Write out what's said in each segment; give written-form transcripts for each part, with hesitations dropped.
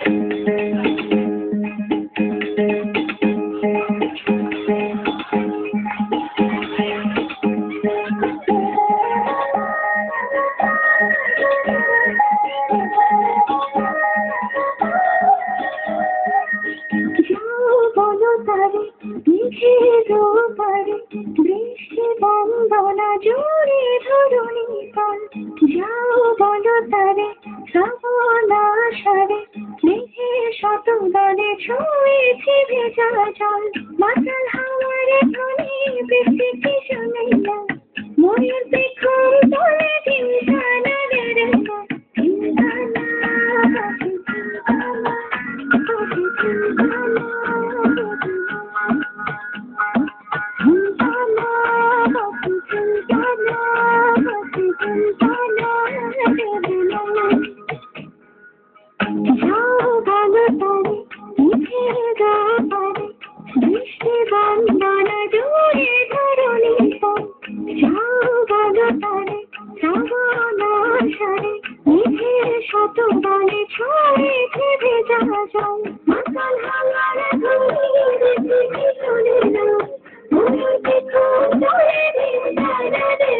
বৃষ্টি বন্দনা জুড়ে ধরণী তল যাও বলো তারে শ্রাবণ আষাঢ়ে মেঘে শত দলে ছুঁয়েছে ভেজা জল মাতাল হাওয়ারে ধ্বনি বৃষ্টি শুনে না ময়ূর পেখম তোলে চিন্তানা রে চিন্তানা বৃষ্টি বন্দনা জুড়ে ধরণী তল যাও বলো তারে শ্রাবণ আষাঢ়ে মেঘের শত দলে ছুঁয়েছে ভেজা জল মাতাল হাওয়ারে ধ্বনি বৃষ্টি শুনে না ময়ূর পেখম তোলে চিন্তানা রে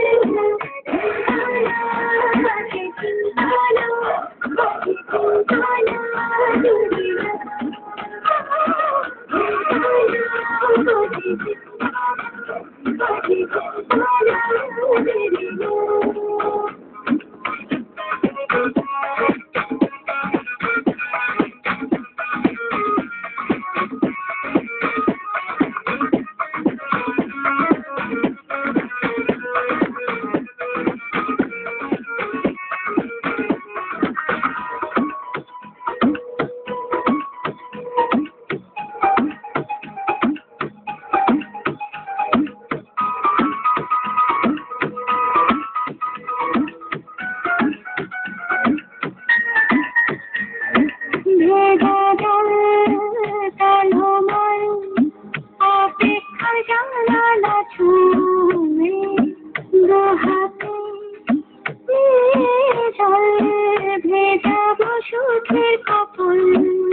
ভেজা বসুধের কপল